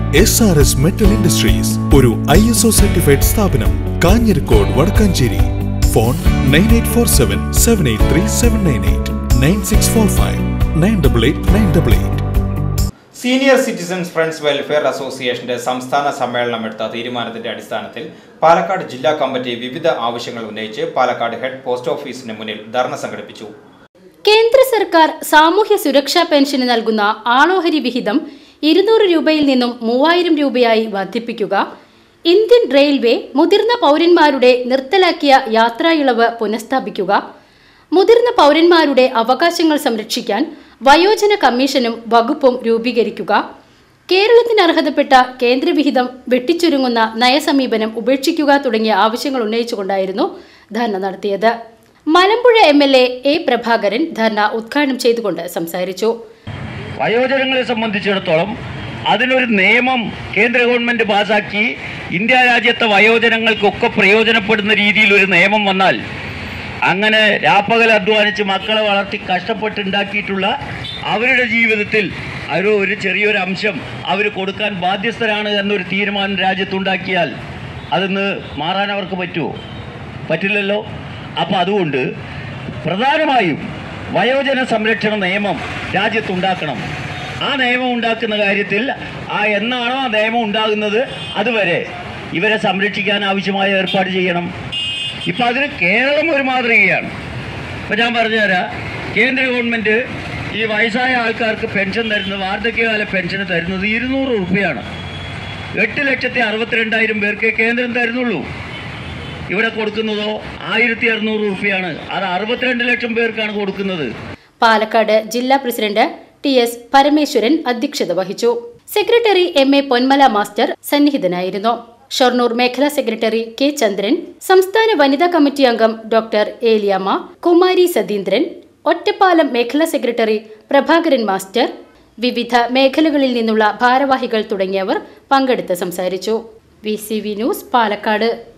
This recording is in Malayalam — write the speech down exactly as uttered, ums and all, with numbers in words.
S R S metal industries ഒരു ഐ എസ് ഒ സർട്ടിഫൈഡ് സ്ഥാപനം. Kanjirakode Vadakkanchery. Phone nine eight four seven seven eight three seven nine eight nine six four five nine double eight nine double eight. Senior citizens friends welfare അസോസിയേഷന്റെ സംസ്ഥാന സമ്മേളനം എടുത്ത തീരുമാനത്തിന്റെ അടിസ്ഥാനത്തിൽ പാലക്കാട് ജില്ലാ കമ്മിറ്റി വിവിധ ആവശ്യങ്ങൾ ഉന്നയിച്ച് പാലക്കാട് ഹെഡ് പോസ്റ്റ് ഓഫീസിന് മുന്നിൽ ധർണ സംഘടിപ്പിച്ചു. കേന്ദ്ര സർക്കാർ സാമൂഹ്യ സുരക്ഷാ പെൻഷന് നൽകുന്ന ആളോഹരി വിഹിതം ഇരുന്നൂറ് രൂപയിൽ നിന്നും മൂവായിരം രൂപയായി വർദ്ധിപ്പിക്കുക, ഇന്ത്യൻ റെയിൽവേ മുതിർന്ന പൗരന്മാരുടെ നിർത്തലാക്കിയ യാത്രാ ഇളവ് പുനഃസ്ഥാപിക്കുക, മുതിർന്ന പൗരന്മാരുടെ അവകാശങ്ങൾ സംരക്ഷിക്കാൻ വയോജന കമ്മീഷനും വകുപ്പും രൂപീകരിക്കുക, കേരളത്തിന് അർഹതപ്പെട്ട കേന്ദ്രവിഹിതം വെട്ടിച്ചുരുങ്ങുന്ന നയസമീപനം ഉപേക്ഷിക്കുക തുടങ്ങിയ ആവശ്യങ്ങൾ ഉന്നയിച്ചുകൊണ്ടായിരുന്നു ധർണ നടത്തിയത്. Malampuzha M L A A Prabhakaran dharna ഉദ്ഘാടനം ചെയ്തുകൊണ്ട് സംസാരിച്ചു. വയോജനങ്ങളെ സംബന്ധിച്ചിടത്തോളം അതിനൊരു നിയമം കേന്ദ്ര ഗവൺമെന്റ് പാസാക്കി ഇന്ത്യ രാജ്യത്തെ വയോജനങ്ങൾക്കൊക്കെ പ്രയോജനപ്പെടുന്ന രീതിയിൽ ഒരു നിയമം വന്നാൽ, അങ്ങനെ രാപ്പകൽ അധ്വാനിച്ച് മക്കളെ വളർത്തി കഷ്ടപ്പെട്ടുണ്ടാക്കിയിട്ടുള്ള അവരുടെ ജീവിതത്തിൽ ഒരു ഒരു ചെറിയൊരു അംശം അവർ കൊടുക്കാൻ ബാധ്യസ്ഥരാണ് എന്നൊരു തീരുമാനം രാജ്യത്തുണ്ടാക്കിയാൽ അതിന്ന് മാറാൻ അവർക്ക് പറ്റുമോ? പറ്റില്ലല്ലോ. അപ്പം അതുകൊണ്ട് പ്രധാനമായും വയോജന സംരക്ഷണ നിയമം രാജ്യത്തുണ്ടാക്കണം. ആ നിയമം ഉണ്ടാക്കുന്ന കാര്യത്തിൽ ആ എന്നാണോ ആ നിയമം ഉണ്ടാകുന്നത് അതുവരെ ഇവരെ സംരക്ഷിക്കാൻ ആവശ്യമായ ഏർപ്പാട് ചെയ്യണം. ഇപ്പം അതിന് കേരളം ഒരു മാതൃകയാണ്. ഇപ്പം ഞാൻ പറഞ്ഞുതരാം, കേന്ദ്ര ഗവൺമെൻറ് ഈ വയസ്സായ ആൾക്കാർക്ക് പെൻഷൻ തരുന്നത്, വാർദ്ധക്യകാല പെൻഷന് തരുന്നത് ഇരുന്നൂറ് റുപ്യയാണ്. എട്ട് ലക്ഷത്തി അറുപത്തിരണ്ടായിരം പേർക്ക് കേന്ദ്രം തരുന്നുള്ളൂ. ഇവിടെ കൊടുക്കുന്നതോ ആയിരത്തി അറുന്നൂറ് റുപ്യയാണ്. അത് അറുപത്തിരണ്ട് ലക്ഷം പേർക്കാണ് കൊടുക്കുന്നത്. പാലക്കാട് ജില്ലാ പ്രസിഡന്റ് ടി എസ് പരമേശ്വരൻ അധ്യക്ഷത വഹിച്ചു. Secretary M A Ponmala master സന്നിഹിതനായിരുന്നു. ഷൊർണൂർ മേഖലാ സെക്രട്ടറി കെ ചന്ദ്രൻ, സംസ്ഥാന വനിതാ കമ്മിറ്റി അംഗം ഡോക്ടർ ഏലിയാമ്മ, കുമാരി സതീന്ദ്രൻ, ഒറ്റപ്പാലം മേഖലാ സെക്രട്ടറി പ്രഭാകരൻ മാസ്റ്റർ, വിവിധ മേഖലകളിൽ നിന്നുള്ള ഭാരവാഹികൾ തുടങ്ങിയവർ പങ്കെടുത്ത് സംസാരിച്ചു. V C V news Palakkad.